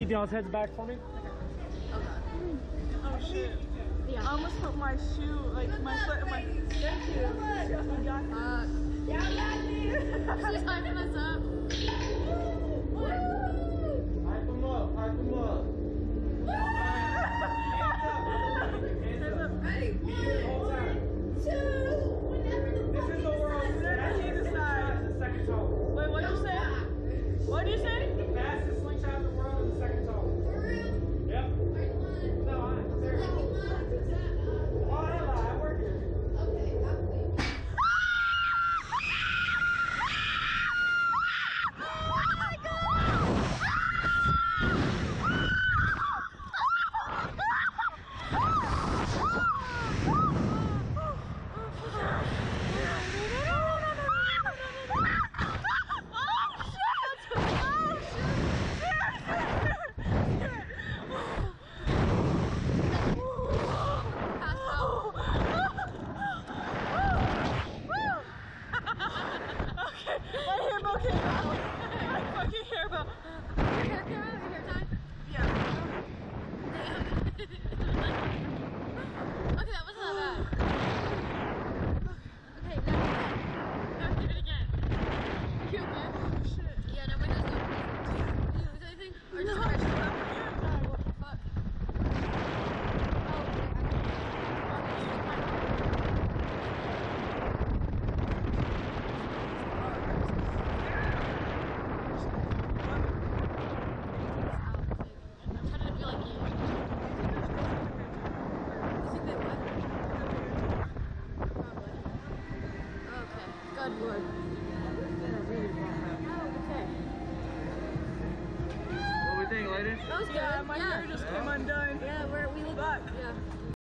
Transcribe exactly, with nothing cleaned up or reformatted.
keep y'all's heads back for me? Oh god. Oh shit. Yeah. I almost put my shoe, like my foot in my thank you. Uh, she's hyping us up. Hype them up, hype them up. Hey, one, two. This is the world. That's either side. The second tallest. Wait, what'd you say? What'd you say? The fastest slingshot in the world is the second tallest. For real? Yep. No, I'm serious. Oh, hell, I work here. Okay, I'll wait. Yeah, my hair just came